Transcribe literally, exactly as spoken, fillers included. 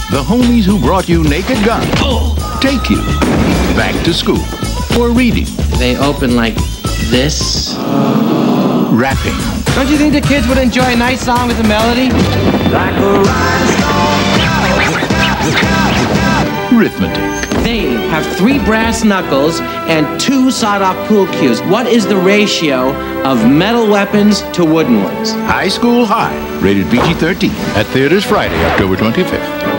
the homies who brought you Naked Gun take you back to school for reading. They open like this. Rapping. Don't you think the kids would enjoy a nice song with a melody? Like a Arithmetic. They have three brass knuckles and two sawed-off pool cues. What is the ratio of metal weapons to wooden ones? High School High. Rated P G thirteen. At theaters Friday, October twenty-fifth.